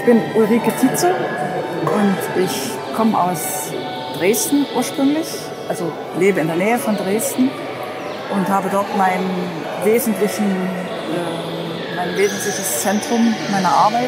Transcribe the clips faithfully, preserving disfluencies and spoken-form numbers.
Ich bin Ulrike Tietze und ich komme aus Dresden ursprünglich, also lebe in der Nähe von Dresden und habe dort meinen wesentlichen, äh, mein wesentliches Zentrum meiner Arbeit.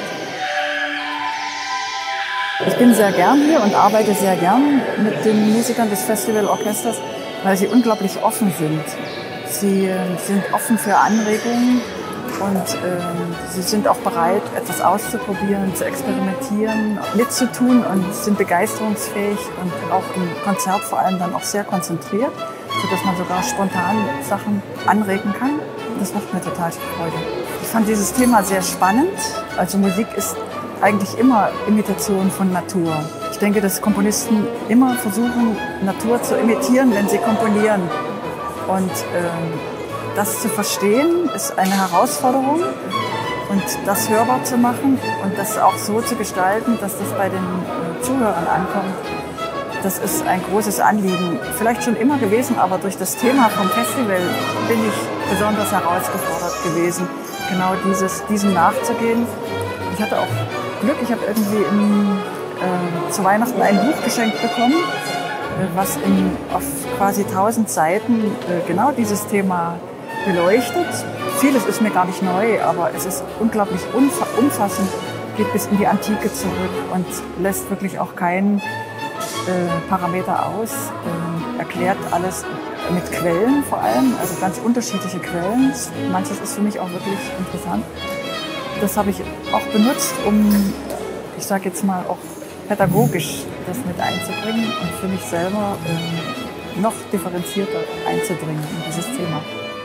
Ich bin sehr gern hier und arbeite sehr gern mit den Musikern des Festivalorchesters, weil sie unglaublich offen sind. Sie äh, sind offen für Anregungen und äh, sie sind auch bereit, etwas auszuprobieren, zu experimentieren, mitzutun und sind begeisterungsfähig und auch im Konzert vor allem dann auch sehr konzentriert, sodass man sogar spontan Sachen anregen kann. Das macht mir total Freude. Ich fand dieses Thema sehr spannend. Also Musik ist eigentlich immer Imitation von Natur. Ich denke, dass Komponisten immer versuchen, Natur zu imitieren, wenn sie komponieren. Und ähm, das zu verstehen, ist eine Herausforderung. Und das hörbar zu machen und das auch so zu gestalten, dass das bei den äh, Zuhörern ankommt, das ist ein großes Anliegen. Vielleicht schon immer gewesen, aber durch das Thema vom Festival bin ich besonders herausgefordert gewesen, genau dieses, diesem nachzugehen. Ich hatte auch Glück, ich habe irgendwie im, äh, zu Weihnachten ein Buch geschenkt bekommen, äh, was in, auf quasi tausend Seiten äh, genau dieses Thema beleuchtet. Vieles ist mir gar nicht neu, aber es ist unglaublich umfassend, geht bis in die Antike zurück und lässt wirklich auch keinen äh, Parameter aus, äh, erklärt alles mit Quellen vor allem, also ganz unterschiedliche Quellen. Manches ist für mich auch wirklich interessant. Das habe ich auch benutzt, um, ich sage jetzt mal, auch pädagogisch das mit einzubringen und für mich selber ähm, noch differenzierter einzubringen in dieses Thema.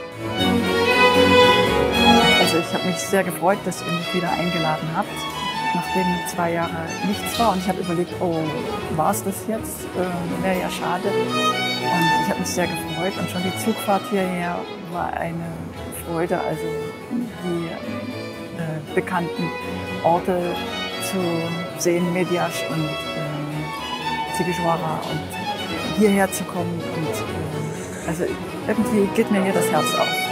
Also ich habe mich sehr gefreut, dass ihr mich wieder eingeladen habt, nachdem zwei Jahre nichts war. Und ich habe überlegt, oh, war es das jetzt? Ähm, Wäre ja schade. Und ich habe mich sehr gefreut. Und schon die Zugfahrt hierher war eine Freude, also die äh, bekannten Orte zu sehen, Mediasch und äh, Timișoara und hierher zu kommen. Und äh, also irgendwie geht mir hier das Herz auf.